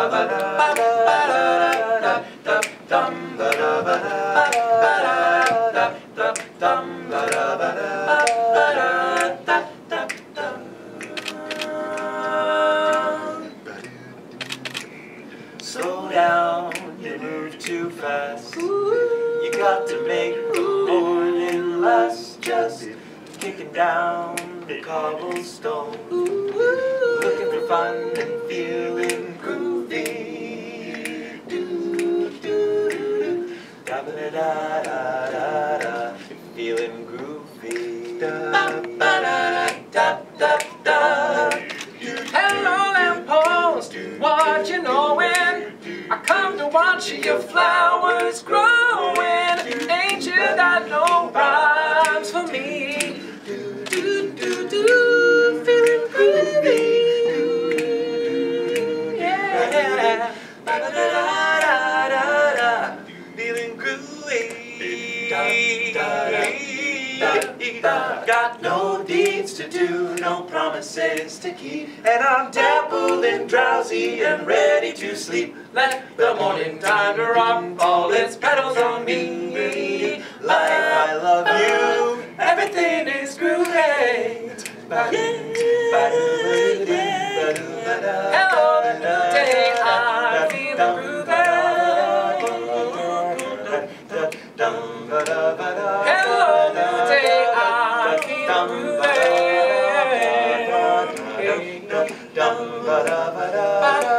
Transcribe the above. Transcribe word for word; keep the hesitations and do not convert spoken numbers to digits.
Slow down, you move too fast. You got to make the morning last. Just kicking down the cobblestone, looking for fun and feeling groovy. Do, do, do, da ba da da da da da. Feeling groovy. Da ba da da da da. Hello, lamppost, what you knowin'? I come to watch your flowers growing. Ain't you got no rhymes for me? Do, do, do, do, feeling groovy. Yeah, ba da da da da da, feeling groovy. Da, da, da, da. Got no deeds to do, no promises to keep, and I'm dappled and drowsy and ready to sleep. Let the morning time drop all its petals on me. Life, I love you, everything is great. Hello, day, I feel groovy. Hello, new day, I feel groovy.